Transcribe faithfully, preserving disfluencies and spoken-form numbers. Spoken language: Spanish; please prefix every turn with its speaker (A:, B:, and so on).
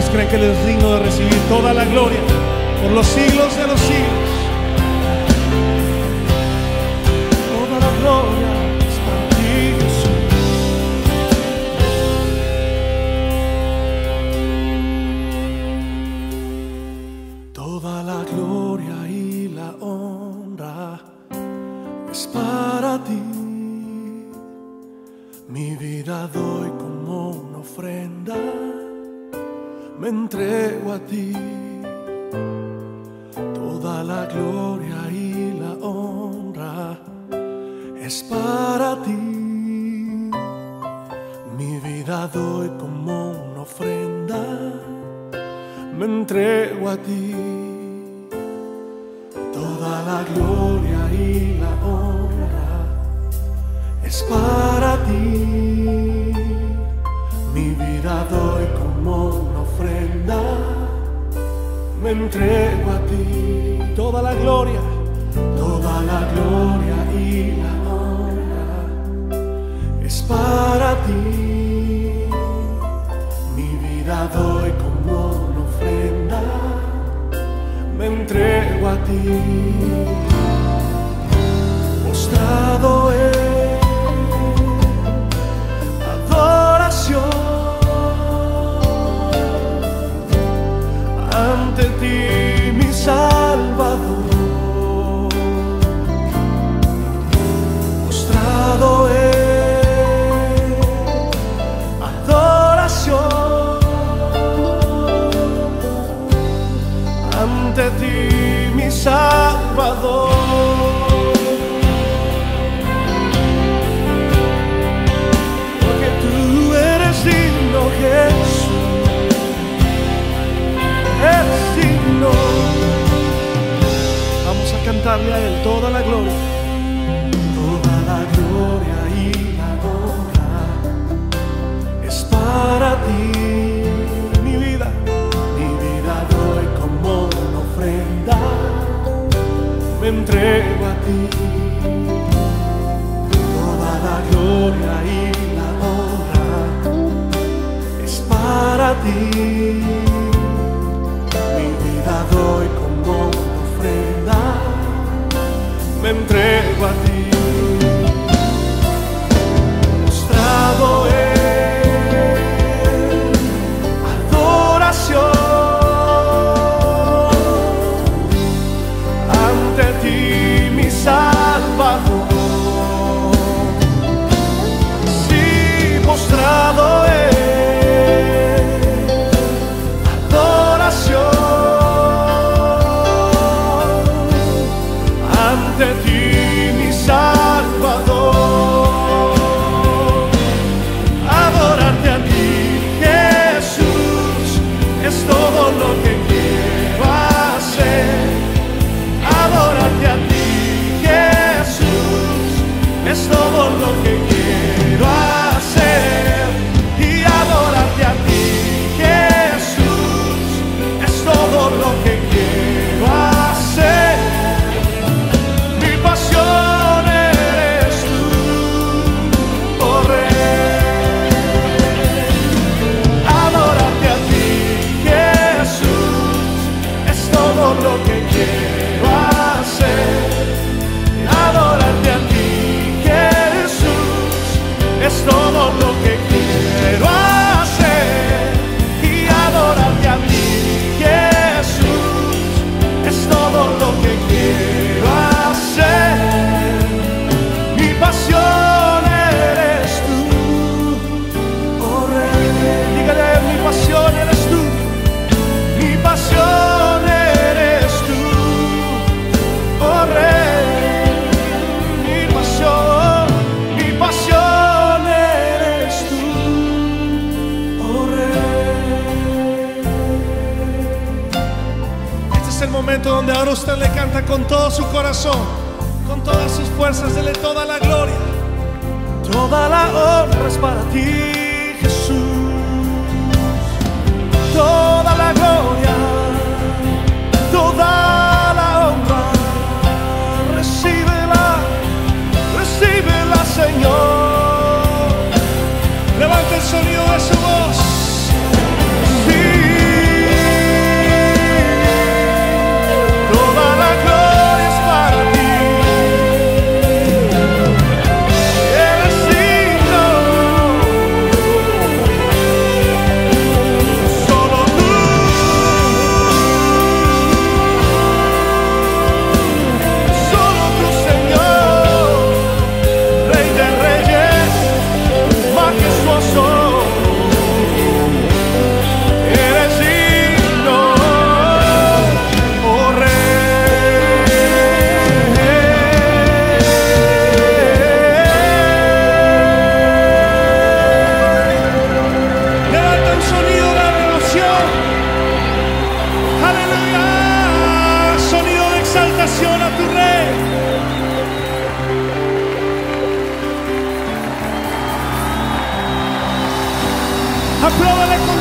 A: ¿Cuántos creen que Él es digno de recibir toda la gloria por los siglos de los siglos? Toda la gloria es para ti, Jesús. Toda la gloria y la honra es para ti. Mi vida doy como una ofrenda, me entrego a ti. Toda la gloria y la honra es para ti. Mi vida doy como una ofrenda, me entrego a ti. Toda la gloria y la honra es para ti. Mi vida doy como una ofrenda, me entrego a ti. Toda la gloria, toda la gloria y la honra es para ti. Mi vida doy como una ofrenda, me entrego a ti. Postrado en adoración ante ti, mi Salvador. Postrado en adoración ante ti, mi Salvador. Porque tú eres digno, Jesús. Eres digno. Vamos a cantarle a Él toda la gloria. Toda la gloria y la honra es para ti. Mi vida, mi vida doy como una ofrenda, me entrego a ti. Toda la gloria y la honra es para ti. Doy como una ofrenda, me entrego a ti. Postrado en adoración ante ti, mi Salvador. Sí, postrado en de ti, mi Salvador. Adorarte a ti, Jesús, es todo lo que quiero hacer. Adorarte a ti, Jesús, es todo lo que quiero hacer. Y adorarte a ti, Jesús, es todo lo que quiero hacer. Lo que quiero hacer, adorarte a ti, Jesús, es todo lo que quiero hacer. Y adorarte a ti, Jesús, es todo lo que quiero hacer. Mi pasión eres tú, oh Rey. Dígale, mi pasión eres tú, mi pasión eres tú, oh Rey. Mi pasión, mi pasión eres tú, oh Rey. Este es el momento donde ahora usted le canta con todo su corazón, con todas sus fuerzas. Dele toda la gloria, toda la honra es para ti, Jesús. Toda la gloria, toda la honra, recíbela, recíbela, Señor. Levanta el sonido de su voz. Sí. Apláudale con